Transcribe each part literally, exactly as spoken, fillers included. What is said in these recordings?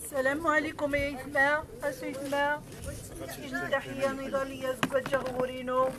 السلام عليكم يا يتما اسو يتما تحيه نضاليه زباجه غورينو.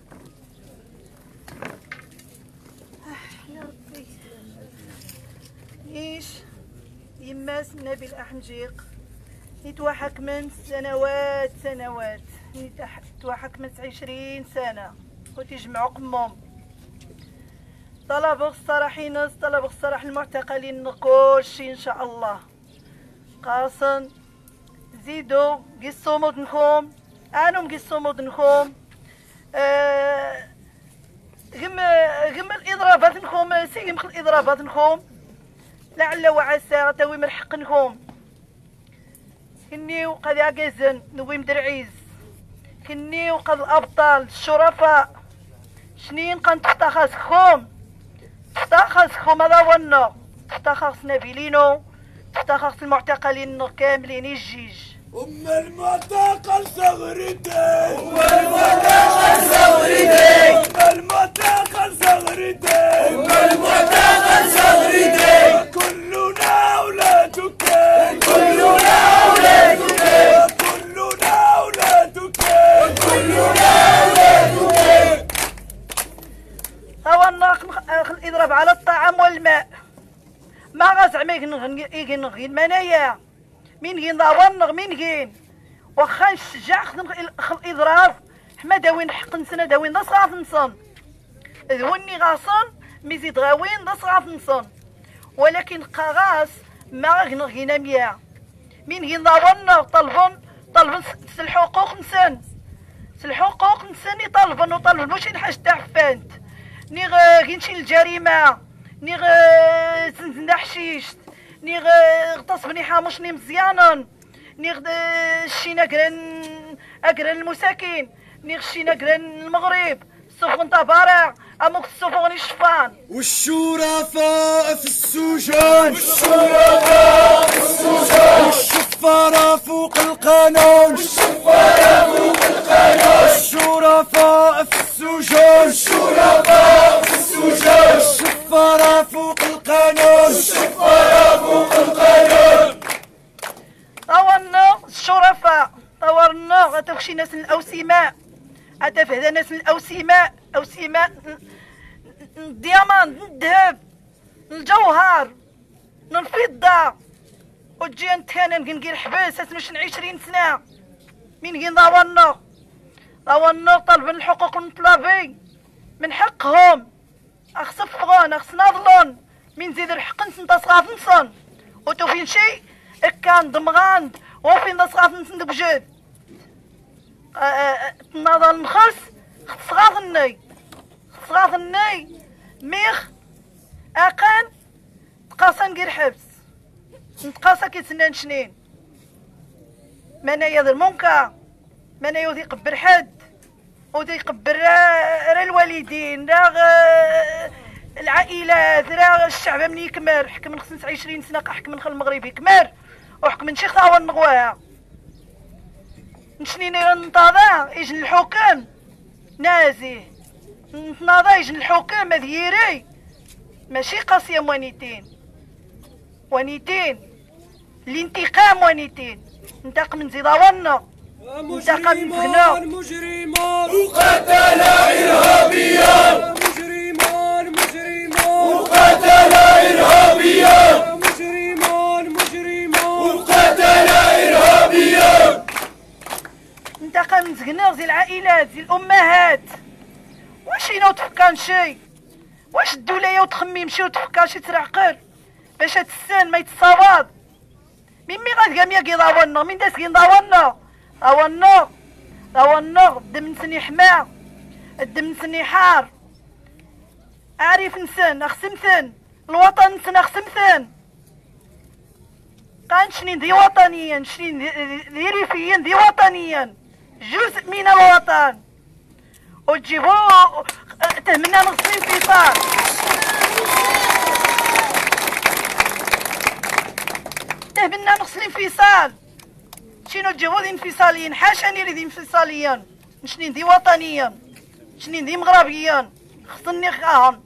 يا ربي ايش يماس نبيل احنجيق يتوحك من سنوات سنوات يتوحك من عشرين سنه وتجمعوا قمهم. طلب الصراحة نص طلب الصراحة المعتقلين كلشي ان شاء الله. قاصن زيدوا قصوا مدنكم انهم قصوا مدنكم أه غم غم الاضرابات نكم سيم الاضرابات نكم لعل وعسى تاوي من حقنكم. كني وقد عجزن نويم درعيز كني وقد الابطال الشرفاء شنين قد تفتخسكم تفتخسكم هذا ونا تفتخس نبيلينو تفتخس المعتقلين كاملين الجيج. أم المعتقل صغرتي أم المعتقل صغرتي أم المعتقل صغرتي أم المعتقل صغرتي كلنا أولادك كلنا أولادك كلنا أولادك كلنا أولادك. هو الناق الإضراب على الطعام والماء ما غازع ما يجين نغين منايا مين جين ضاونغ مين جين واخا نشجع خدم الإضراب حما داوين حق نسنا داوين دا صغاط نصن ذوني غاصن ميزيد غاوين دا صغاط نصن ولكن قاغاس ما غنغينا ميا مين جين ضاونغ طلبون طلبون الحقوق نسن الحقوق نسن يطلبون وطلبون ماشي نحاج تاع حفانت ني غينشي الجريمه ني زنزنا حشيش ني غتصبني حاموشني مزيانا ني شينا كران اكران المساكين ني شينا كران المغرب سفن طبارع اموك السفن الشفان والشرفاء في السجون والشرفاء في السجون والشفارة فوق القانون والشفارة فوق القانون الشرفاء في السجون الشرفاء في السجون الشفارة فوق القانون الشفارة فوق القانون. طورنا الشرفاء طورنا غتمشي ناس الاوسماء اتفهد ناس الاوسماء اوسماء الديامانت الذهب الجوهر الفضه وتجي انت انا نقي الحبس اسنوش عشرين سنه مين كي ضاورنا ضاورنا طالبين الحقوق المطلبي من حقهم اخصفغون اخص ناضلون من زيد الحق نسن تصغاف نصن وتو فين شي كان دمغاند وفين تصغاف نسن بجد تناضل نخص صغاف الني صغاف الني ميخ اقان تقاسا نقير حبس نتقاسا كيتسنان شنين منايا ذا المنكر منايا ذي يقبر حد وذي يقبر راه الوالدين راه العائلات راه الشعب من يكمر حكم من خمسة وعشرين سنه حكم من المغرب يكمر وحكم من شيخ هو النغواها نشني ننتظر يجن الحكم نازي نتناضى يجن الحكم مذيري ماشي قاسيه موانيتين وانيتين الانتقام وانيتين انتقم من زيداورنا انتقم من زغنا مجرمان وقتل إرهابيا مجرمان مجرمان وقتل إرهابيا مجرمان مجرمان وقتل إرهابيا. انتقم من زغنا زي العائلات زي الامهات واش ينو تفكر شي واش الدوله يا تخمم شي وتفكر شي ترعقل باش تسان ما يتصاوب مين مي غادي كاميا كيضاورنا من داس كيضاورنا ضاورنا ضاورنا الدم نسني حماه الدم نسني حار عارف نسن اخسمثن الوطن نسن اخسمثن قان شنين ذي وطنيا شنين ذي ريفيا ذي وطنيا جزء من الوطن وتجيبو تهمنا نغسل انفصال تهمنا نغسل انفصال شنو تجيبو ذي انفصاليا حاشا نيري ذي انفصاليا شنين ذي وطنيا شنين ذي مغربيا خصني خاهم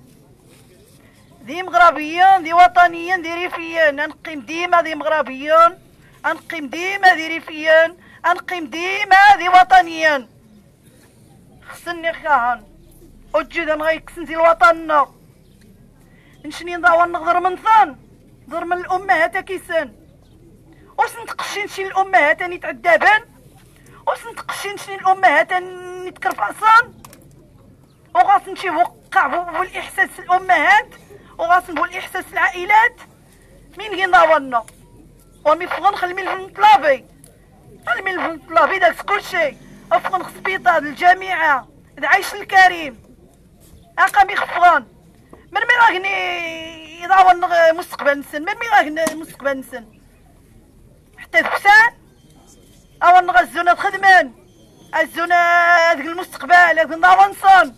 ذي مغربيا ذي وطنيا ذي ريفيا نقيم ديما ذي مغربيا انقيم ديما ذي ريفيا، انقيم ديما ذي وطنيا. خصني خاهن وجد غيكسن ذي الوطن نشني نضاوى نغدر من ثان ضر من الامهات كيسن واش نتقشي نشي الامهات اني تعذبن، واش نتقشي نشي الامهات اني تكرفصن، وغاس نمشي وقع بالاحساس الامهات وغاس بالاحساس العائلات. مين كي نضاونا ومي فغن خل من المطلبي الملف المطلبي داك كلشي افغن خسبيطه الجامعه العيش الكريم اقامي خفغان من مين راكني يضاون مستقبل نسن، من مين راكني مستقبل نسن حتى فسان او نغزونا خدمان الزونا هذاك المستقبل هذاك نضاون صن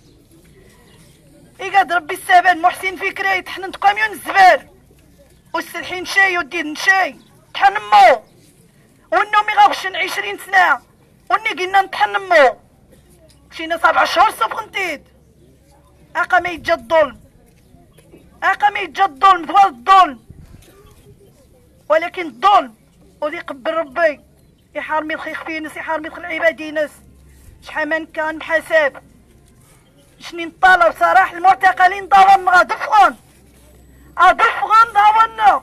يقاد ربي السبان محسن فكري تحن كاميون الزبال والسلحين شاي وديد نشاي تحنمو والنومي غاوشن عشرين سنة وني قلنا نتحنمو مشينا سبع شهور صفق نتيد اقا ما يتجا الظلم، اقا ما يتجا الظلم ثوال الظلم، ولكن الظلم ودي قبل ربي يحارمي الخيخ في ناس يحارمي الخير عبادي ناس شحال من كان بحساب شني نطالب صراحة المعتقلين ضاونا غادفغن أضفغن ضاونا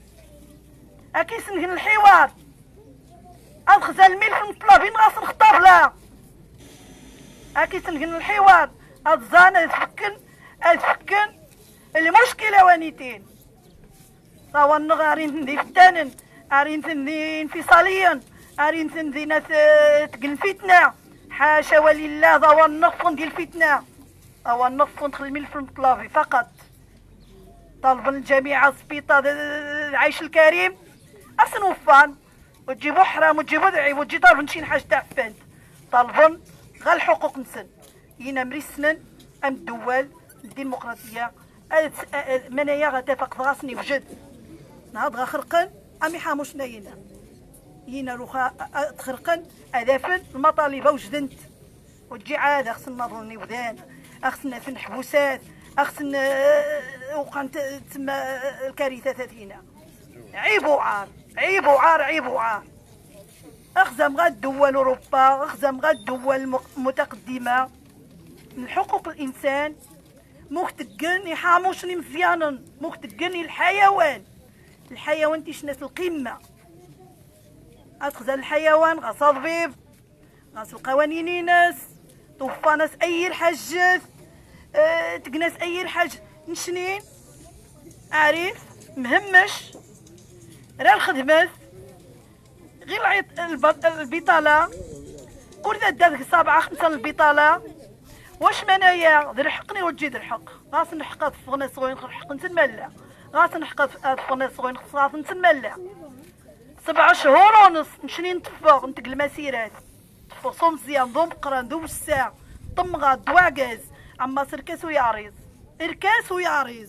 أكيسن الحوار أدخزل الملف مطلبين غاس نخطاب لا أكيسن الحوار أتزان أتفكن أتفكن المشكلة وانيتين ضاونا غارين ندي فتانن غارين ندي انفصاليا غارين ندي ناس تقل فتنة حاشا ولله ضاونا نخفن ديال الفتنة أو نخفن دخل الملف المطلبي فقط. طالبا الجميع السبيطة العيش الكريم أسن وفان وتجيبو حرام وتجيبو دعيب وتجي طالبا شي حاجة تاع فانت طالبا غا الحقوق نسن ينا مريسنن أم الدول الديمقراطية منايا غتفق غاسني وجد نهض غا خرقن أمي حاموش ناينا ينا روخا تخرقن أذافن المطالب وجدنت وتجي عاد خصنا نظني وذان خصنا في الحبوسات خصنا وقعت تما الكارثات هنا عيب وعار عيب وعار عيب وعار اخزم غا الدول اوروبا اخزم غا الدول المتقدمه من حقوق الانسان مختقن يحاموشني مزيانا مختقن الحيوان الحيوان تيشناس القمه اتخزل الحيوان غا صدبيب غاس القوانين ناس توفى ناس اي الحاجات أه تقناس اي الحاجه نشنين عارف مهمش راه الخدمات غير العيط البطاله كل ذا دارك سبعة خمسة البطاله واش منايا ذي الحقني وتجي ذي الحق غاس نحقا فغنا صغير حق نتملى غاس نحقا فغنا صغير غاس نتملى سبعة شهور ونص نشني نتفق نتقل المسيرات تفصو مزيان ضم قران ذو الساعة طمغا دواقاز عما سركاس ويعريض اركاس ويعريض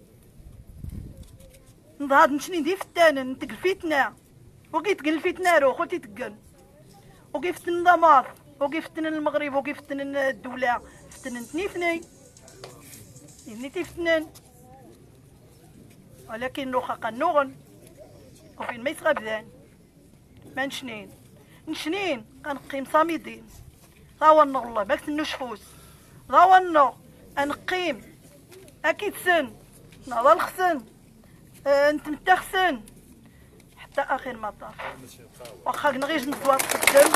نضهاد نشني ندي فتانا نتقل فيتنا وكي تقل فيتنا روخ وتي تقل وكيف فتن دمار وكيف فتن المغرب وكيف فتن الدولة فتن تنيفني يعني تفتنن ولكن روخا قنوغن وفين ما يسغى بذان ما نشنين نشنين غنقيم صامدين غاونا والله باك النشفوس غاونا انقيم اكيد سن نضل خسن أه انت متخسن حتى اخر مطاف واخا نغيج نتواط قدام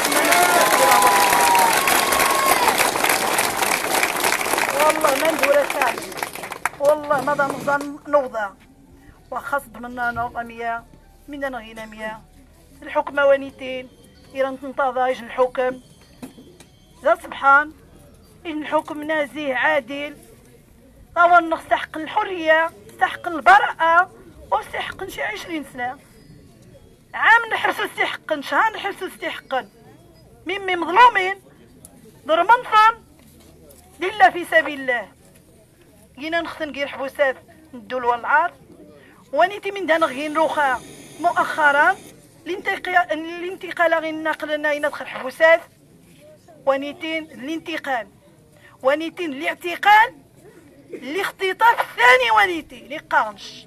والله ما ندور ثاني والله ما نظن نوضع واخا صدمنا نوضع مية من انا هنا مية الحكم وانيتين إيران تنتظر يجن الحكم ذا سبحان يجن الحكم نزيه عادل غاو نستحق الحرية نستحق البراءة ونستحق شي عشرين سنة عام نحرسو استحقا شهر نحرسو استحقا ميمي مظلومين در منفن لله في سبيل الله جينا نختن غير حبوسات ندول والعار ونيتي من دان غين روخا مؤخرا الانتقال غير نقلنا يندخل حبوسات ونيتين الانتقال ونيتين الاعتقال الاختطاف الثاني ونيتي لقانش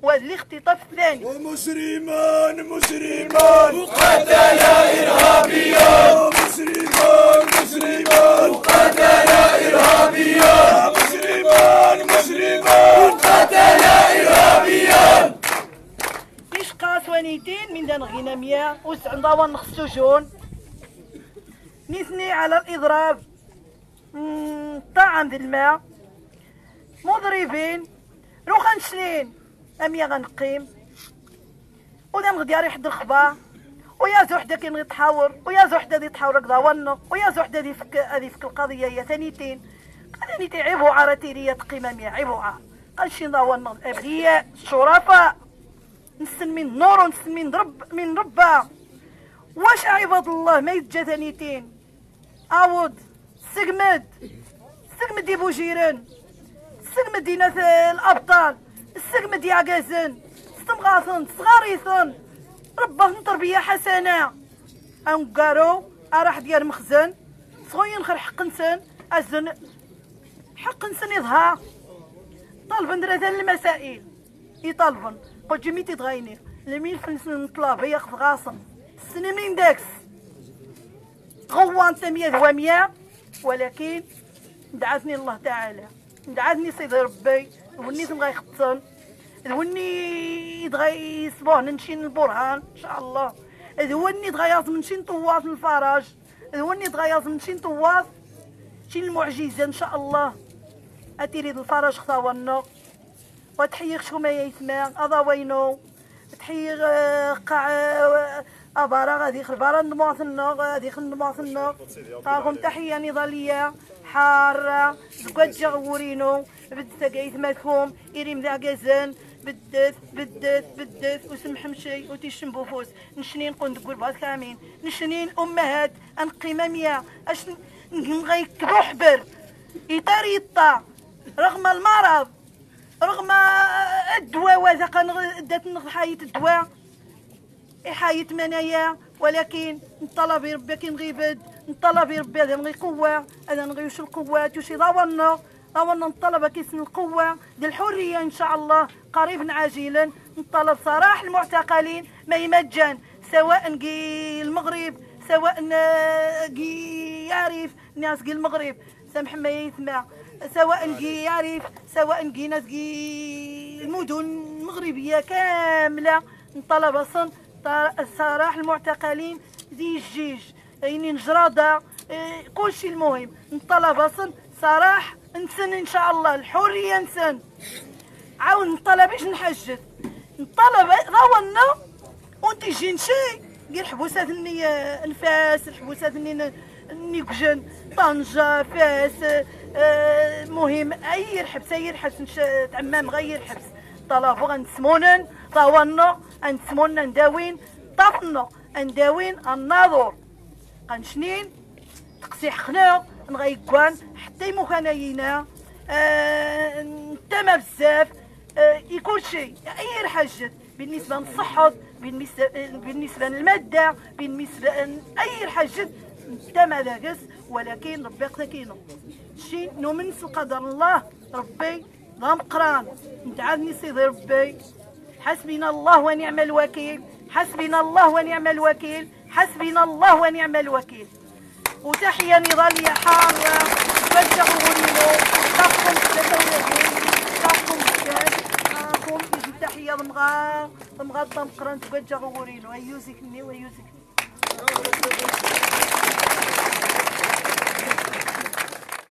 والاختطاف الثاني. ومسلمان مسلمان وقتل إرهابيا مسلمان مسلمان وقتل إرهابيا مسلمان مسلمان وقتل إرهابيا يشقى ثوانيتين من دان غينامية وسعندا نخصو جون نثني على الإضراب طعام ذي الماء مضربين روخان سنين أميا غنقيم ودام غدي راه يحضر خبار ويا زوحدة كي نغي تحاور ويا زوحدة دي تحاور هكذا ونق ويا زوحدة دي فك هذه فك القضية هي ثانيتين ثانيتين عيبو عراتيرية تقيمة عيبو عار قال شي ونق الأبرياء الشرفاء نسن من نور ونسن من رب من ربا واش عباد الله ما يتجا ثانيتين عوض سقمد سقمد دي بوجيران سقمد دينا الأبطال السقمد دي عكازن ستمغاثن صغاريثن ربهم تربية حسنة أنقارو أراح ديال مخزن صغير خير حق نسن أزن حق نسن يظهر طالبن درا المسائل يطالبن قلت جميتي تغايني لمين فلسن نطلب ياخذ غاصن السنة من داكس غوان ثمية ذوامية ولكن دعاتني الله تعالى دعاتني سيدي ربي وني تبغى يخطن ذوني دغا يصبوه نمشي للبرهان ان شاء الله ذوني دغا يازم نمشي نطواف الفرج ذوني دغا يازم نمشي نطواف شي المعجزه ان شاء الله اتيري الفرج خطاونا وتحيي شكون يسمع هذا وينو تحيي قاع ابارا غادي خربارا نمواثنا غادي خنمواثنا راكم تحيه نضاليه حاره زكاجا غورينو بدت قايت مالكم يريم ذا كازان بدت بدت بدت وسمح مشي وتيشم بوفوس نشنين نقول نقول بعض كامين نشنين امهات انقيماميه اش نغيكبو حبر يطاري يطا رغم المرض رغم الدواء وذاك دات حياة الدواء حياة منايا ولكن نطلب ربي كي نغيبد نطلب ربي هذا نغي قوة هذا نغي وش القوات وش ضاولنا ضاولنا نطلب كيس القوة ديال الحرية إن شاء الله قريبا عاجلا نطلب صراح المعتقلين ما يمجن سواء كي المغرب سواء كي يعرف ناس كي المغرب سامح ما يسمع سواء كي يعرف سواء كي ناس كي المدن المغربية كاملة نطلب أصلا صراح المعتقلين ذي الجيج يعني نجرادة كلشي المهم نطلب أصلا صراح نسن ان شاء الله الحريه نسن عاود نطلب باش نحجد نطلب ضونا وانت جين شي ديال حبوسات ني انفاس الحبوسات ني نيكجن طنجه فاس المهم آه اي الحبس اي الحبس تعمام غير حبس طلبوا غنسمونن ضونا نسمونا نداوين طفنا نداوين الناظور قنشنين تقسيح خنا نغيكوان حتى يموخاناينا آه نتما بزاف آه يكون شيء اي حاجه بالنسبه للصحه بالنسبه بالنسبه للماده بالنسبه اي حاجه نتما ذاكس ولكن ربي قتاكينا شي نؤمن بقدر الله ربي ضام قران ندعاني سيدي ربي حسبنا الله ونعم الوكيل حسبنا الله ونعم الوكيل حسبنا الله ونعم الوكيل وتحية نضالية حارة بجعوا غرينو تاقكم تتولدين تاقكم بكاد تاقكم يجي تحية ضمغا ضمغا ضمقران تبجعوا غرينو أيوزك ني وأيوزك